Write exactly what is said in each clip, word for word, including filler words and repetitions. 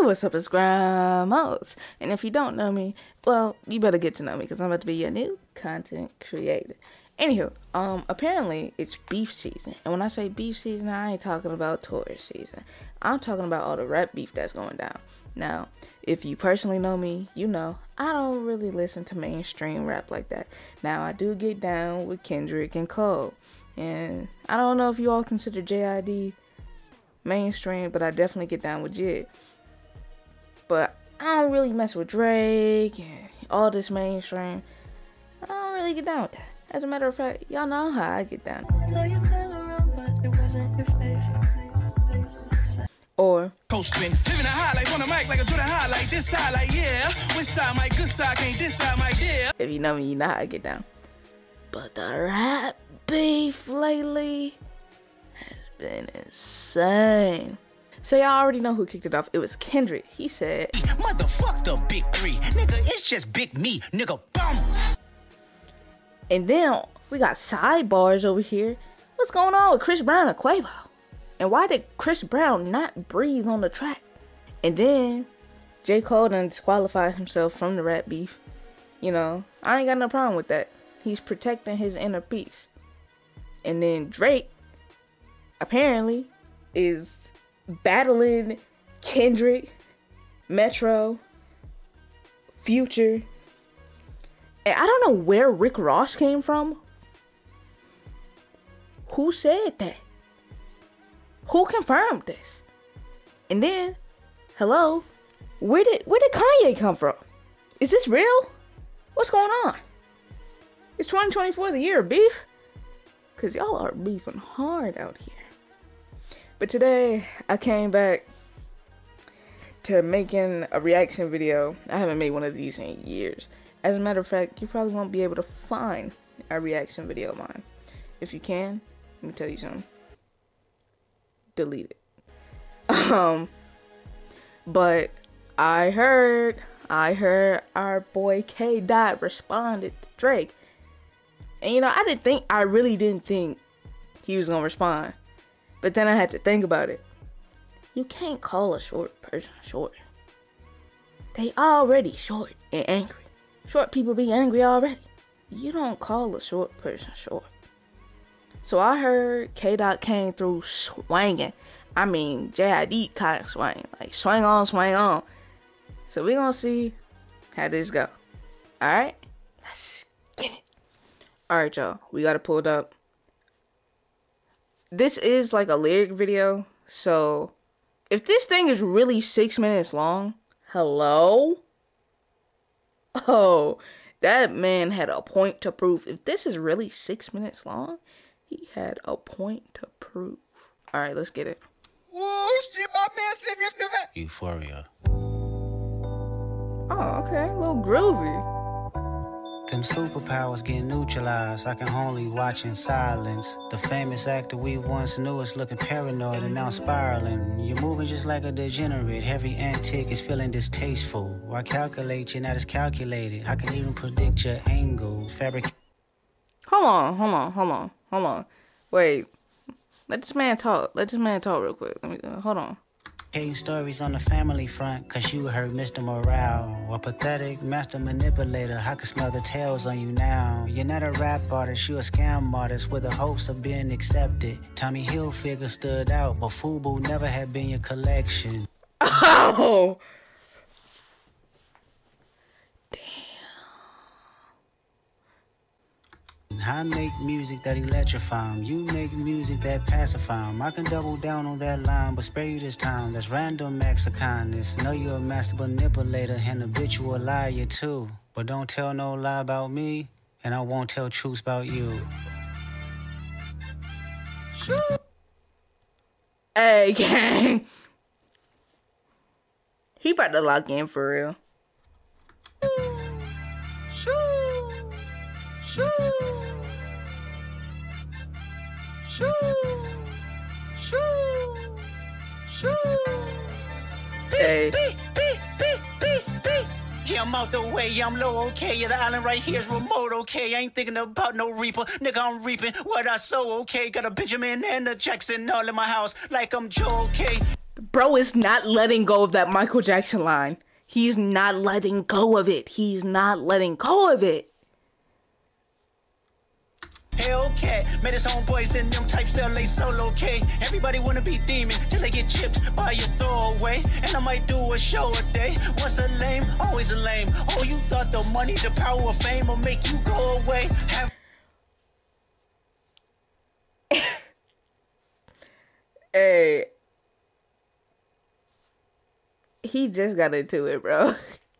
what's up, it's Gramos. And if you don't know me, well, you better get to know me because I'm about to be your new content creator. Anywho, um, apparently it's beef season. And when I say beef season, I ain't talking about tourist season. I'm talking about all the rap beef that's going down. Now, if you personally know me, you know I don't really listen to mainstream rap like that. Now, I do get down with Kendrick and Cole. And I don't know if you all consider J I D mainstream, but I definitely get down with Jid. But I don't really mess with Drake and all this mainstream. I don't really get down with that. As a matter of fact, y'all know how I get down. Or living a high life on the mic like a Jordan high like this side like yeah. Which side my good side can't this side my dear. If you know me, you know how I get down. But the rap beef lately has been insane. So y'all already know who kicked it off. It was Kendrick. He said, "Motherfuck the big three, nigga. It's just big me, nigga." Boom. And then we got sidebars over here. What's going on with Chris Brown and Quavo? And why did Chris Brown not breathe on the track? And then J. Cole done disqualified himself from the rap beef. You know, I ain't got no problem with that. He's protecting his inner peace. And then Drake apparently is battling Kendrick, Metro, Future. And I don't know where Rick Ross came from. Who said that? Who confirmed this? And then, hello, where did where did Kanye come from? Is this real? What's going on? Is twenty twenty-four the year of beef? Cause y'all are beefing hard out here. But today I came back to making a reaction video. I haven't made one of these in years. As a matter of fact, you probably won't be able to find a reaction video of mine. If you can, let me tell you something. Delete it. Um, but I heard, I heard our boy K Dot responded to Drake. And you know, I didn't think, I really didn't think he was gonna respond. But then I had to think about it. You can't call a short person short. They already short and angry. Short people be angry already. You don't call a short person short. So I heard K Dot came through swinging. I mean, J I D kind of swing. Like, swing on, swing on. So we gonna see how this go. Alright? Let's get it. Alright, y'all. We got it pulled up. This is like a lyric video. So, if this thing is really six minutes long, hello? Oh, that man had a point to prove. If this is really six minutes long, he had a point to prove. All right, let's get it. Whoa, shit, my man said that. Euphoria. Oh, okay, a little groovy. Them superpowers get neutralized. I can only watch in silence. The famous actor we once knew is looking paranoid and now spiraling. You're moving just like a degenerate. Every antic is feeling distasteful. I calculate you, not as calculated. I can even predict your angle. Fabric. Hold on, hold on, hold on, hold on. Wait, let this man talk. Let this man talk real quick. Let me uh, hold on. Case stories on the family front, cause you heard Mister Morale. A pathetic master manipulator, I can smell the tails on you now. You're not a rap artist, you a scam artist with the hopes of being accepted. Tommy Hilfiger stood out, but FUBU never had been your collection. Oh! I make music that electrify 'em. You make music that pacify 'em. I can double down on that line, but spare you this time. That's random acts of kindness. Know you're a master manipulator and habitual liar too. But don't tell no lie about me, and I won't tell truths about you. Hey, gang. He about to lock in for real. Hey. Yeah, I'm out the way, I'm low, okay. Yeah, the island right here is remote, okay. I ain't thinking about no reaper, nigga, I'm reaping what I sow, okay. Got a Benjamin and a Jackson all in my house, like I'm Joe, okay. The bro is not letting go of that Michael Jackson line. He's not letting go of it. He's not letting go of it. Hellcat, met his homeboys in them types L A solo K. Everybody wanna be demon till they get chipped by your throwaway. And I might do a show a day. Once a lame, always a lame. Oh, you thought the money, the power of fame will make you go away. Have Hey, he just got into it, bro.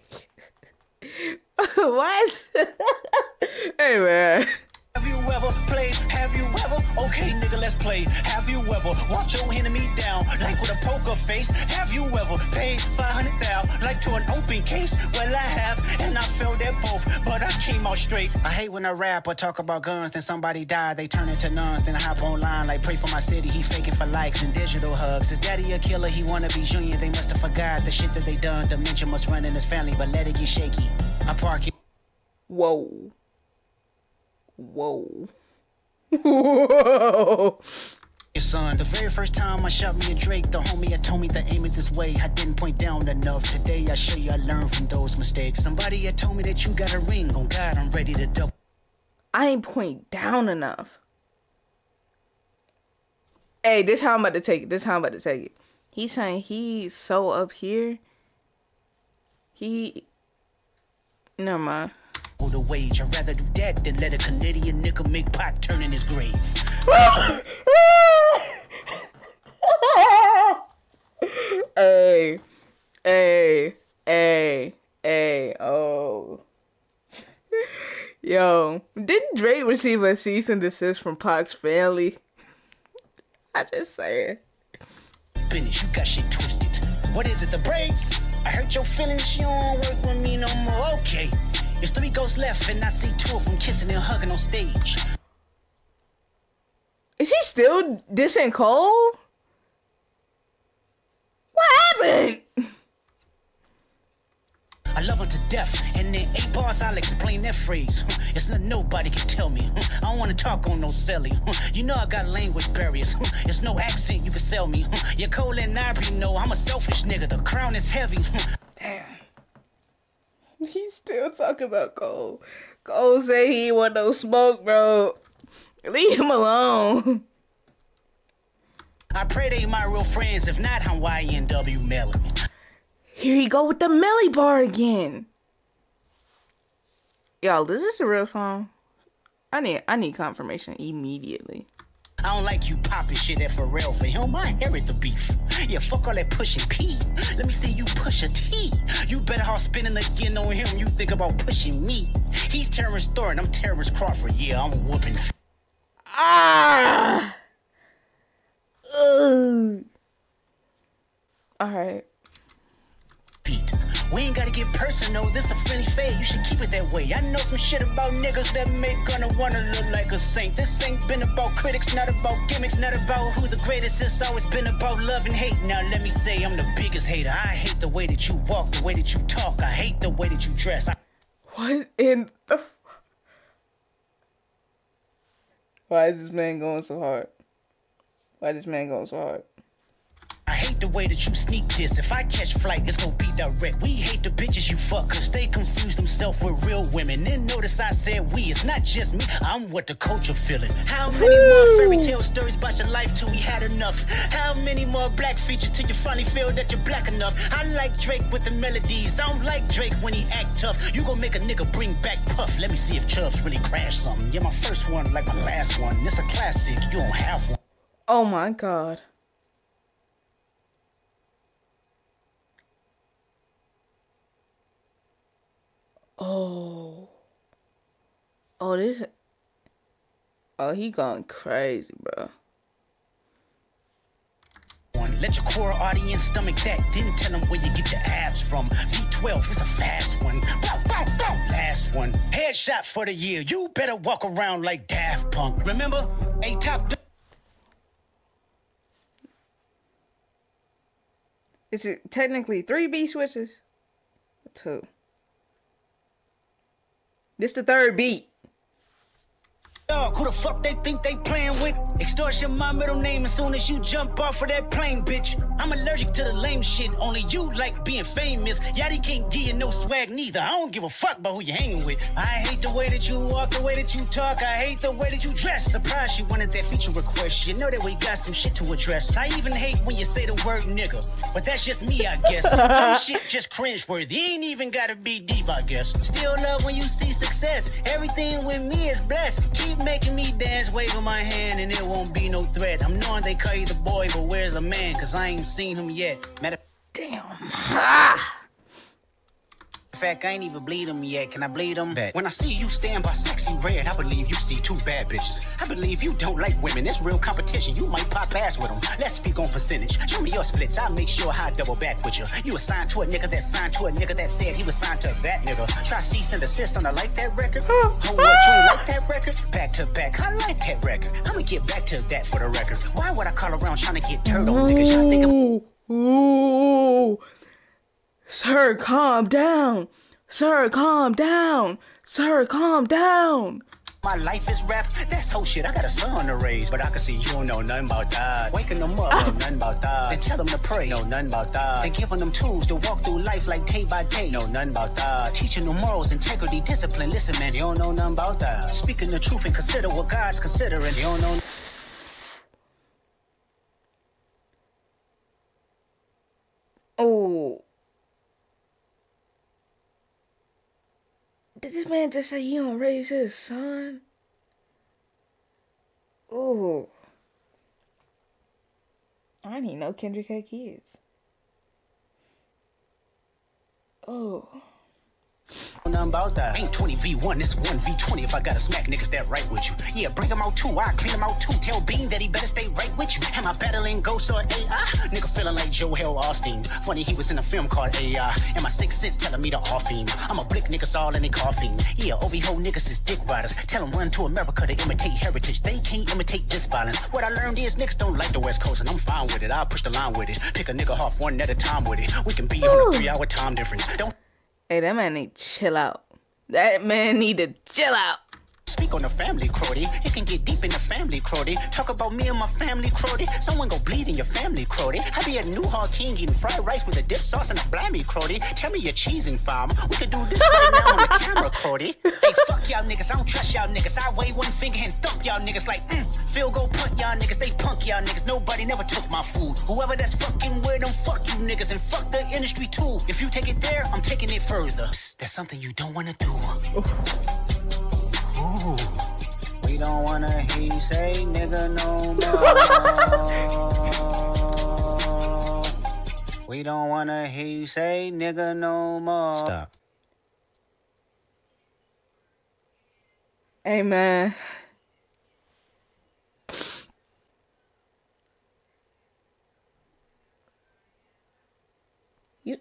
What? Hey, man. Have you ever played? Have you ever? Okay, nigga, let's play. Have you ever watch your enemy down like with a poker face? Have you ever paid five hundred thousand like to an open case? Well, I have, and I failed at both, but I came out straight. I hate when I rap or talk about guns, then somebody die, they turn into nuns, then I hop online like pray for my city. He faking for likes and digital hugs. His daddy a killer, he wanna be Junior. They must have forgot the shit that they done. Dementia must run in his family, but let it get shaky. I park it. Whoa. Whoa. Whoa. Son, the very first time I shot me a Drake, the homie had told me to aim it this way. I didn't point down enough. Today I show you I learned from those mistakes. Somebody had told me that you got a ring. On God, I'm ready to double. I ain't point down enough. Hey, this how I'm about to take it. This how I'm about to take it. He's saying he's so up here. He. Never mind. The wage. I'd rather do that than let a Canadian nigga make Pac turn in his grave. Hey, hey, hey, hey, oh. Yo, didn't Drake receive a cease and desist from Pac's family? I just saying. Finish, you got shit twisted. What is it, the braids? I hurt your feelings, you don't work with me no more. Okay. There's three ghosts left, and I see two of them kissing and hugging on stage. Is he still dissing Cole? What happened? I love her to death, and in eight bars I'll explain that phrase. It's not nobody can tell me. I don't want to talk on no celly. You know I got language barriers. It's no accent you can sell me. You're Cole and I already know I'm a selfish nigga. The crown is heavy. Damn. He's still talking about Cole. Cole say he ain't want no smoke, bro. Leave him alone. I pray they my real friends. If not, I'm Y N W Melly. Here he go with the Melly bar again. Y'all, is this a real song? I need I need confirmation immediately. I don't like you popping shit at Pharrell for him. I inherit the beef. Yeah, fuck all that pushing P. Let me see you push a T. You better off spinning again on him. You think about pushing me. He's Terrence Thornton. I'm Terrence Crawford. Yeah, I'm whooping. Ah. Ugh. All right. Beat. We ain't gotta get personal, this a friendly fade, you should keep it that way. I know some shit about niggas that make gonna wanna look like a saint. This ain't been about critics, not about gimmicks, not about who the greatest. It's always been about love and hate. Now let me say I'm the biggest hater. I hate the way that you walk, the way that you talk. I hate the way that you dress. I What in the... Why is this man going so hard? Why is this man going so hard? I hate the way that you sneak this. If I catch flight, it's gonna be direct. We hate the bitches you fuck, cause they confuse themselves with real women. Then notice I said we, it's not just me, I'm what the culture feeling. How many more fairy tale stories about your life till we had enough? How many more black features till you finally feel that you're black enough? I like Drake with the melodies, I don't like Drake when he act tough. You gon' make a nigga bring back Puff. Let me see if Chubbs really crashed something. You're my first one like my last one. It's a classic, you don't have one. Oh my god. Oh. Oh, this. Oh, he gone crazy, bro. Let your core audience stomach that. Didn't tell them where you get your abs from. V twelve is a fast one. Bow, bow, bow. Last one. Headshot for the year. You better walk around like Daft Punk. Remember? A top. Is it technically three beat switches? Or two? This the third beat. Dog, who the fuck they think they playing with? Extortion my middle name as soon as you jump off of that plane, bitch. I'm allergic to the lame shit. Only you like being famous. Yachty can't give you no swag neither. I don't give a fuck about who you hanging with. I hate the way that you walk, the way that you talk. I hate the way that you dress. Surprised she wanted that feature request. You know that we got some shit to address. I even hate when you say the word nigga. But that's just me, I guess. Some shit just cringeworthy. Ain't even gotta be deep, I guess. Still love when you see success. Everything with me is blessed. Keep making me dance, waving my hand, and it won't be no threat. I'm knowing they call you the boy, but where's the man? Cause I ain't seen him yet. Matter Damn. Ah. of fact, I ain't even bleed him yet. Can I bleed him back? When I see you stand by sexy red, I believe you see two bad bitches. I believe you don't like women. It's real competition. You might pop ass with them. Let's speak on percentage. Show me your splits. I'll make sure I double back with you. You assigned to a nigga that signed to a nigga that said he was signed to that nigga. Try cease and desist on a like that record. Oh, what, you ain't like that record? Back to back. I like that record. I'ma get back to that for the record. Why would I call around trying to get turtle niggas? Y'all think I'm Ooh. Sir, calm down. Sir, calm down. Sir, calm down. my life is rap? That's whole shit. I got a son to raise, but I can see you don't know nothing about that. Waking them up, know nothing about that. Then tell them to pray, know nothing about that. Then giving them tools to walk through life like day by day, know nothing about that. Teaching them morals, integrity, discipline. Listen, man, you don't know nothing about that. Speaking the truth and consider what God's considering. You don't know. Oh. Did this man just say he don't raise his son? Oh. I didn't even know Kendrick had kids. Oh. Nothing about that. Ain't twenty v one, it's one v twenty if I gotta smack niggas that right with you. Yeah, bring them out too, I clean them out too. Tell Bean that he better stay right with you. Am I battling ghosts or A I? Nigga feeling like Joel Austin. Funny he was in a film called A I. And my sixth sense telling me to off him. I'm a blick niggas all in they coughing. Yeah, O V ho niggas is dick riders. Tell them run to America to imitate heritage. They can't imitate this violence. What I learned is niggas don't like the West Coast and I'm fine with it. I'll push the line with it. Pick a nigga off one at a time with it. We can be Ooh. on a three hour time difference. Don't Hey, that man need to chill out. That man need to chill out. Speak on the family, Crody. It can get deep in the family, Crody. Talk about me and my family, Crody. Someone go bleed in your family, Crody. I be at New Hall King eating fried rice with a dip sauce and a blammy, Crody. Tell me your cheesing farm. We could do this right now on the camera, Crody. Hey, fuck y'all niggas. I don't trust y'all niggas. I wave one finger and thump y'all niggas like, mm. Field goal punt y'all niggas. They punk y'all niggas. Nobody never took my food. Whoever that's fucking with them, fuck you niggas. And fuck the industry too. If you take it there, I'm taking it further. Psst, that's something you don't want to do. Ooh. We don't wanna hear you say nigga no more. We don't wanna hear you say nigga no more. Stop. Hey, man. You...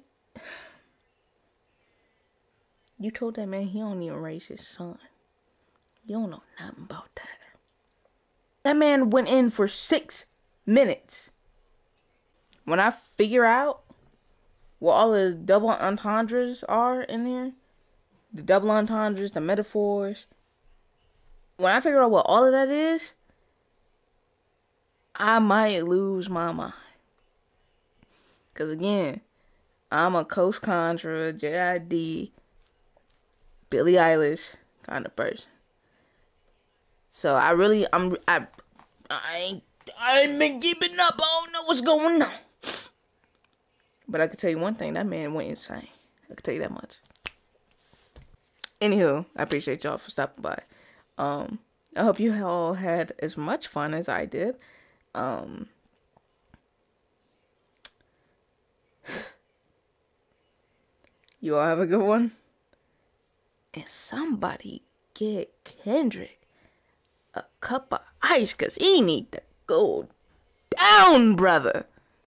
You told that man he don't even raise his son. You don't know nothing about that. That man went in for six minutes. When I figure out what all the double entendres are in there, the double entendres, the metaphors, when I figure out what all of that is, I might lose my mind. Because again, I'm a Coast Contra, J I D, Billie Eilish kind of person. So I really, I'm, I, I ain't, I ain't been keeping up. I don't know what's going on. But I can tell you one thing, that man went insane. I can tell you that much. Anywho, I appreciate y'all for stopping by. Um, I hope you all had as much fun as I did. Um, you all have a good one. And somebody get Kendrick a cup of ice, cause he need to go down, brother.